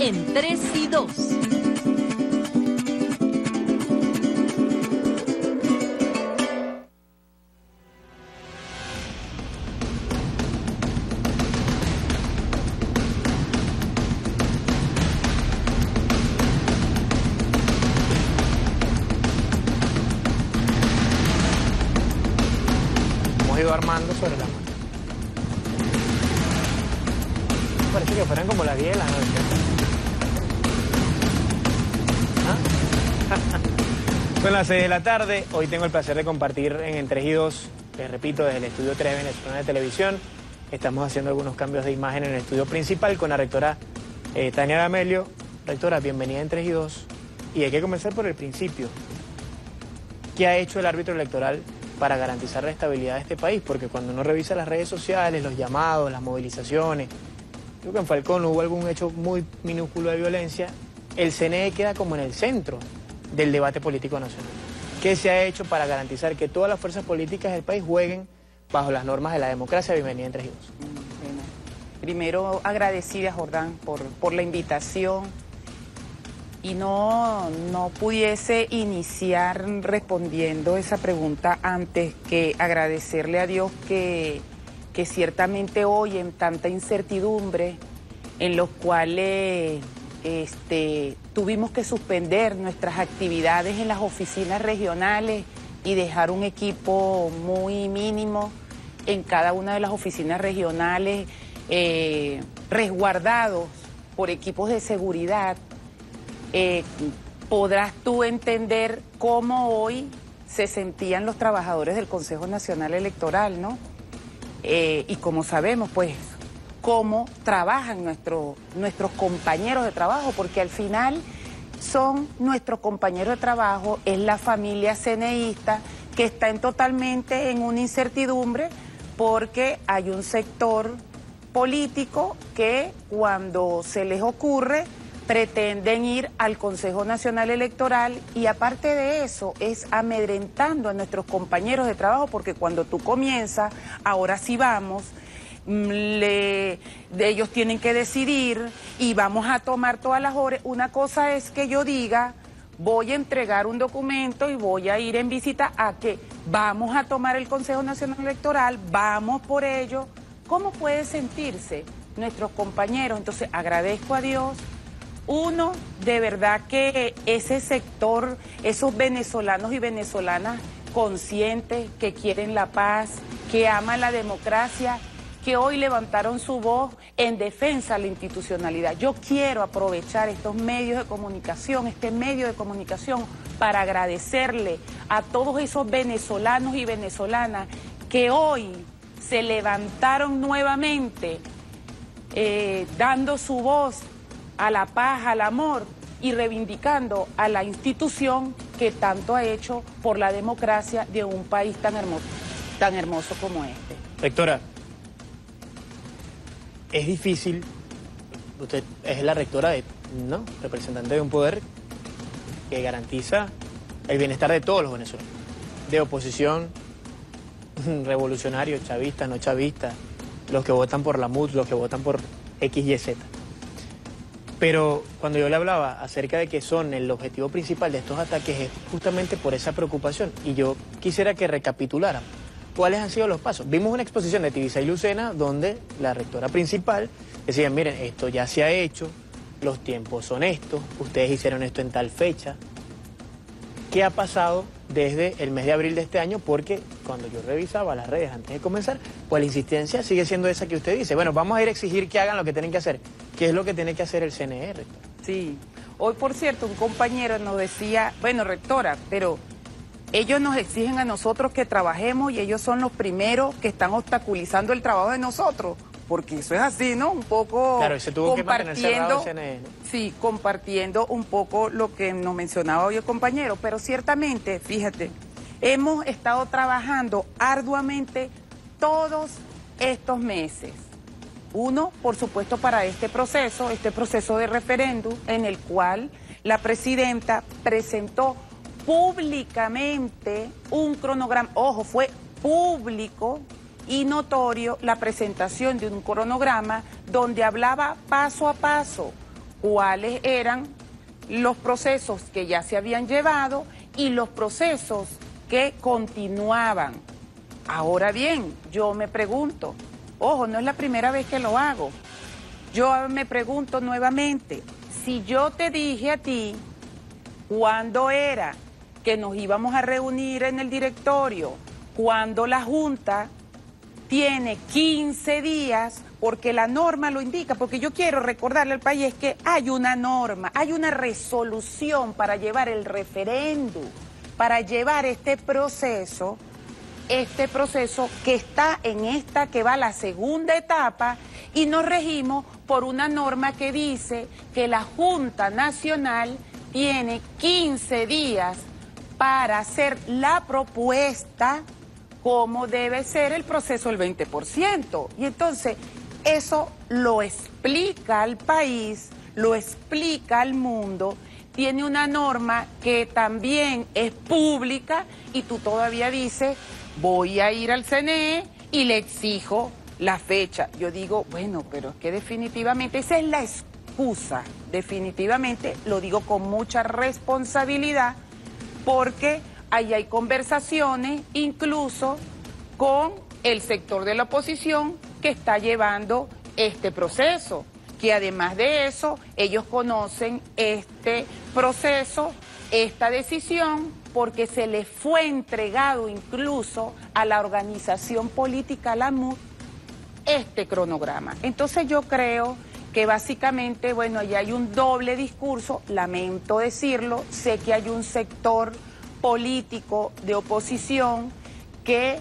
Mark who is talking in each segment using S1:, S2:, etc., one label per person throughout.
S1: en 3 y 2.
S2: Hemos ido armando sobre la marcha. Parece que fueran como las 10 de la noche. ¿Ah? Son las 6 de la tarde. Hoy tengo el placer de compartir en 3 y 2, les repito, desde el estudio 3 venezolano de televisión. Estamos haciendo algunos cambios de imagen en el estudio principal con la rectora Tania D'Amelio. Rectora, bienvenida en 3 y 2. Y hay que comenzar por el principio. ¿Qué ha hecho el árbitro electoral para garantizar la estabilidad de este país? Porque cuando uno revisa las redes sociales, los llamados, las movilizaciones, creo que en Falcón hubo algún hecho muy minúsculo de violencia, el CNE queda como en el centro del debate político nacional. ¿Qué se ha hecho para garantizar que todas las fuerzas políticas del país jueguen bajo las normas de la democracia? Bienvenida en 3 y 2.
S3: Bueno, primero agradecida, Jordán, por la invitación. Y no pudiese iniciar respondiendo esa pregunta antes que agradecerle a Dios que ciertamente hoy en tanta incertidumbre, en los cuales tuvimos que suspender nuestras actividades en las oficinas regionales y dejar un equipo muy mínimo en cada una de las oficinas regionales, resguardados por equipos de seguridad. Podrás tú entender cómo hoy se sentían los trabajadores del Consejo Nacional Electoral, ¿no? Y como sabemos, pues, cómo trabajan nuestros compañeros de trabajo, porque al final son nuestros compañeros de trabajo, es la familia ceneísta que está totalmente en una incertidumbre porque hay un sector político que cuando se les ocurre pretenden ir al Consejo Nacional Electoral y aparte de eso es amedrentando a nuestros compañeros de trabajo porque cuando tú comienzas, ahora sí vamos, ellos tienen que decidir y vamos a tomar todas las horas. Una cosa es que yo diga, voy a entregar un documento y voy a ir en visita a que vamos a tomar el Consejo Nacional Electoral, vamos por ello. ¿Cómo puede sentirse nuestros compañeros? Entonces agradezco a Dios. Uno, de verdad que ese sector, esos venezolanos y venezolanas conscientes que quieren la paz, que aman la democracia, que hoy levantaron su voz en defensa de la institucionalidad. Yo quiero aprovechar estos medios de comunicación, este medio de comunicación, para agradecerle a todos esos venezolanos y venezolanas que hoy se levantaron nuevamente, dando su voz a la paz, al amor y reivindicando a la institución que tanto ha hecho por la democracia de un país tan hermoso como este.
S2: Rectora, es difícil, usted es la rectora ¿no? Representante de un poder que garantiza el bienestar de todos los venezolanos, de oposición, revolucionarios, chavistas, no chavistas, los que votan por la MUD, los que votan por X, Y, Z. Pero cuando yo le hablaba acerca de que son el objetivo principal de estos ataques es justamente por esa preocupación. Y yo quisiera que recapitularan cuáles han sido los pasos. Vimos una exposición de Tibisay y Lucena donde la rectora principal decía, miren, esto ya se ha hecho, los tiempos son estos, ustedes hicieron esto en tal fecha. ¿Qué ha pasado desde el mes de abril de este año? Porque cuando yo revisaba las redes antes de comenzar, pues la insistencia sigue siendo esa que usted dice. Bueno, vamos a ir a exigir que hagan lo que tienen que hacer. ¿Qué es lo que tiene que hacer el CNE, rectora?
S3: Sí. Hoy, por cierto, un compañero nos decía, bueno, rectora, pero ellos nos exigen a nosotros que trabajemos y ellos son los primeros que están obstaculizando el trabajo de nosotros. Porque eso es así, ¿no? Un poco
S2: claro, se tuvo que mantener cerrado el CNE, ¿no?
S3: Sí, compartiendo un poco lo que nos mencionaba hoy el compañero. Pero ciertamente, fíjate, hemos estado trabajando arduamente todos estos meses. Uno, por supuesto, para este proceso de referéndum, en el cual la presidenta presentó públicamente un cronograma. Ojo, fue público y notorio la presentación de un cronograma donde hablaba paso a paso cuáles eran los procesos que ya se habían llevado y los procesos que continuaban. Ahora bien, yo me pregunto, ojo, no es la primera vez que lo hago, yo me pregunto nuevamente, si yo te dije a ti cuándo era que nos íbamos a reunir en el directorio, cuando la Junta tiene 15 días, porque la norma lo indica, porque yo quiero recordarle al país que hay una norma, hay una resolución para llevar el referéndum, para llevar este proceso que está en esta, que va a la segunda etapa, y nos regimos por una norma que dice que la Junta Nacional tiene 15 días para hacer la propuesta cómo debe ser el proceso del 20%. Y entonces eso lo explica al país, lo explica al mundo, tiene una norma que también es pública y tú todavía dices, voy a ir al CNE y le exijo la fecha. Yo digo, bueno, pero es que definitivamente esa es la excusa, definitivamente, lo digo con mucha responsabilidad, porque ahí hay conversaciones incluso con el sector de la oposición que está llevando este proceso, que además de eso ellos conocen este proceso, esta decisión, porque se le fue entregado incluso a la organización política, la MUD, este cronograma. Entonces yo creo que básicamente, bueno, ya hay un doble discurso, lamento decirlo, sé que hay un sector político de oposición que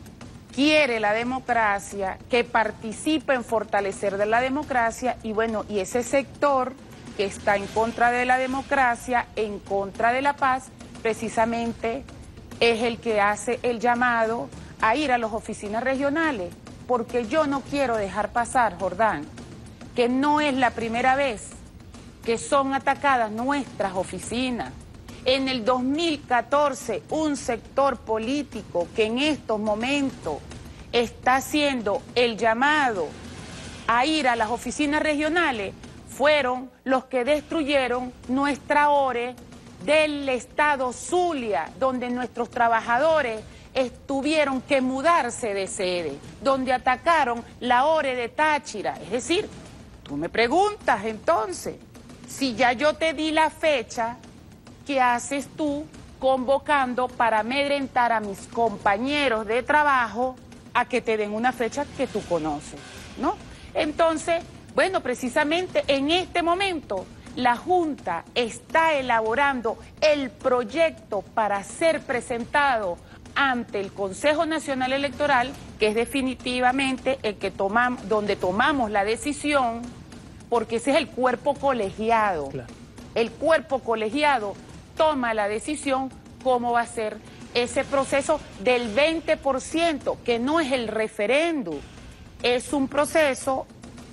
S3: quiere la democracia, que participa en fortalecer de la democracia y bueno, y ese sector que está en contra de la democracia, en contra de la paz, precisamente es el que hace el llamado a ir a las oficinas regionales, porque yo no quiero dejar pasar, Jordán, que no es la primera vez que son atacadas nuestras oficinas. En el 2014, un sector político que en estos momentos está haciendo el llamado a ir a las oficinas regionales, fueron los que destruyeron nuestra ORE del estado Zulia, donde nuestros trabajadores tuvieron que mudarse de sede, donde atacaron la ORE de Táchira. Es decir, tú me preguntas entonces, si ya yo te di la fecha, ¿qué haces tú convocando para amedrentar a mis compañeros de trabajo a que te den una fecha que tú conoces, ¿no? Entonces, bueno, precisamente en este momento la Junta está elaborando el proyecto para ser presentado ante el Consejo Nacional Electoral, que es definitivamente el que donde tomamos la decisión, porque ese es el cuerpo colegiado. Claro. El cuerpo colegiado toma la decisión cómo va a ser ese proceso del 20%, que no es el referéndum, es un proceso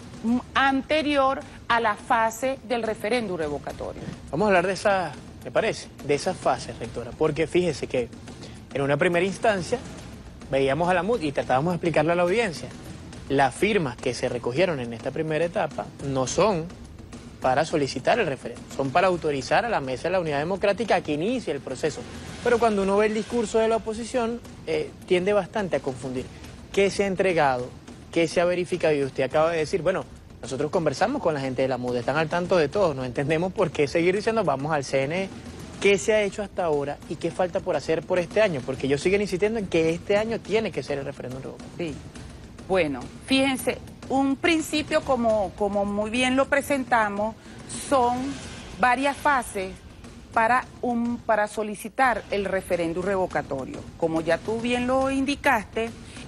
S3: anterior a la fase del referéndum revocatorio.
S2: Vamos a hablar de esa, ¿me parece? De esa fase, rectora, porque fíjese que en una primera instancia veíamos a la MUD y tratábamos de explicarle a la audiencia. Las firmas que se recogieron en esta primera etapa no son para solicitar el referéndum, son para autorizar a la Mesa de la Unidad Democrática a que inicie el proceso. Pero cuando uno ve el discurso de la oposición, tiende bastante a confundir qué se ha entregado, qué se ha verificado, y usted acaba de decir, bueno, nosotros conversamos con la gente de la MUD, están al tanto de todo, no entendemos por qué seguir diciendo vamos al CNE, qué se ha hecho hasta ahora y qué falta por hacer por este año, porque ellos siguen insistiendo en que este año tiene que ser el referéndum revocatorio.
S3: Sí. Bueno, fíjense, un principio como muy bien lo presentamos, son varias fases para solicitar el referéndum revocatorio. Como ya tú bien lo indicaste,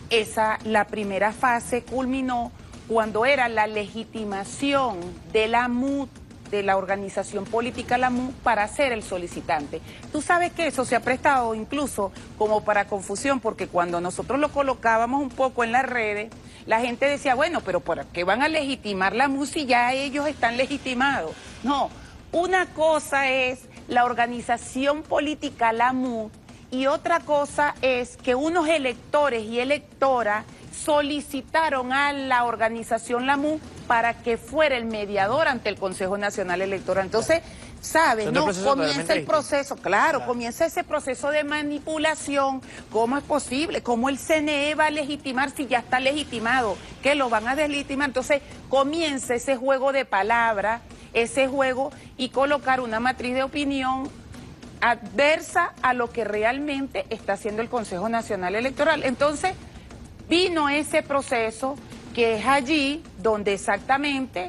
S3: la primera fase culminó cuando era la legitimación de la MUD, de la organización política la MUD, para ser el solicitante. Tú sabes que eso se ha prestado incluso como para confusión, porque cuando nosotros lo colocábamos un poco en las redes, la gente decía, bueno, pero ¿por qué van a legitimar la MUD si ya ellos están legitimados? No, una cosa es la organización política la MUD y otra cosa es que unos electores y electoras solicitaron a la organización la MUD para que fuera el mediador ante el Consejo Nacional Electoral. Entonces, ¿sabes? No, comienza el proceso, claro, comienza ese proceso de manipulación. ¿Cómo es posible? ¿Cómo el CNE va a legitimar si ya está legitimado? ¿Que lo van a deslegitimar? Entonces, comienza ese juego de palabras, ese juego, y colocar una matriz de opinión adversa a lo que realmente está haciendo el Consejo Nacional Electoral. Entonces, vino ese proceso, que es allí donde exactamente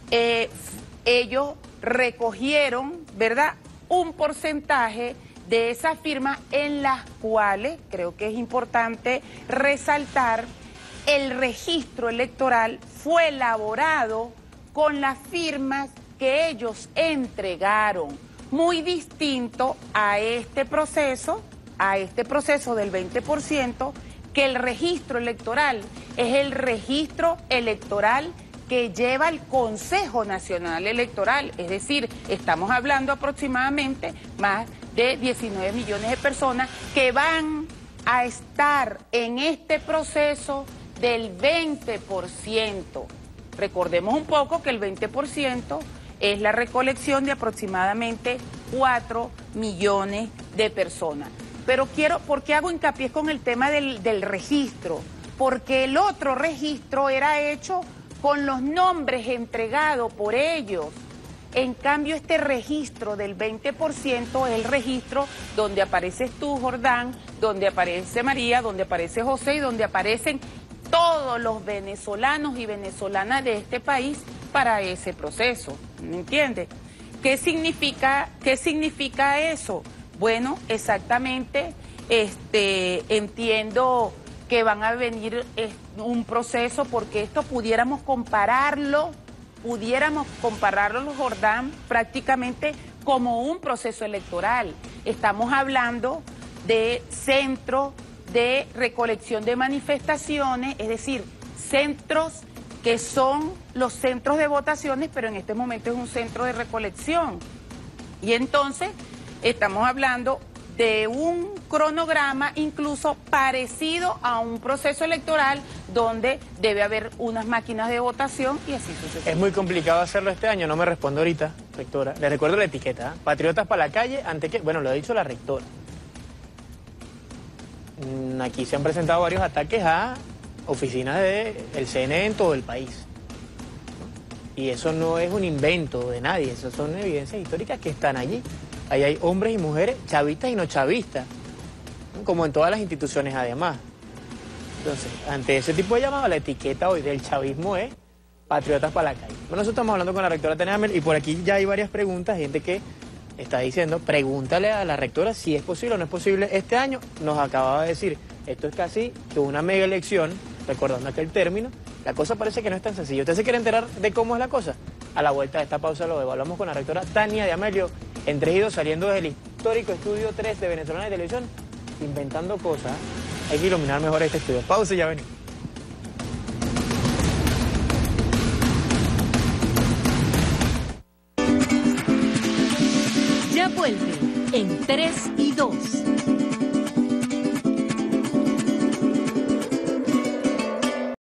S3: ellos recogieron, ¿verdad?, un porcentaje de esas firmas, en las cuales, creo que es importante resaltar, el registro electoral fue elaborado con las firmas que ellos entregaron, muy distinto a este proceso del 20%, que el registro electoral es el registro electoral que lleva el Consejo Nacional Electoral. Es decir, estamos hablando aproximadamente más de 19 millones de personas que van a estar en este proceso del 20%. Recordemos un poco que el 20% es la recolección de aproximadamente 4 millones de personas. Pero ¿por qué hago hincapié con el tema del registro? Porque el otro registro era hecho con los nombres entregados por ellos. En cambio, este registro del 20% es el registro donde apareces tú, Jordán, donde aparece María, donde aparece José y donde aparecen todos los venezolanos y venezolanas de este país para ese proceso. ¿Me entiendes? ¿Qué significa eso? Bueno, exactamente, entiendo que van a venir un proceso, porque esto pudiéramos compararlo, Jordán, prácticamente como un proceso electoral. Estamos hablando de centros de recolección de manifestaciones, es decir, centros que son los centros de votaciones, pero en este momento es un centro de recolección. Y entonces estamos hablando de un cronograma incluso parecido a un proceso electoral, donde debe haber unas máquinas de votación y así sucesivamente.
S2: Es muy complicado hacerlo este año, no me respondo ahorita, rectora. Le recuerdo la etiqueta, ¿eh? Patriotas para la calle, bueno, lo ha dicho la rectora. Aquí se han presentado varios ataques a oficinas del CNE en todo el país. Y eso no es un invento de nadie, eso son evidencias históricas que están allí. Ahí hay hombres y mujeres, chavistas y no chavistas, ¿no?, como en todas las instituciones además. Entonces, ante ese tipo de llamado, la etiqueta hoy del chavismo es patriotas para la calle. Bueno, nosotros estamos hablando con la rectora Tania Amel, y por aquí ya hay varias preguntas, gente que está diciendo, pregúntale a la rectora si es posible o no es posible este año. Nos acababa de decir, esto es casi que una mega elección, recordando aquel término. La cosa parece que no es tan sencilla. ¿Usted se quiere enterar de cómo es la cosa? A la vuelta de esta pausa lo evaluamos con la rectora Tania de Amelio, entregido saliendo del histórico Estudio 3 de Venezolana de Televisión, inventando cosas. Hay que iluminar mejor este estudio. Pausa y ya venimos.
S1: Ya vuelve en 3 y 2.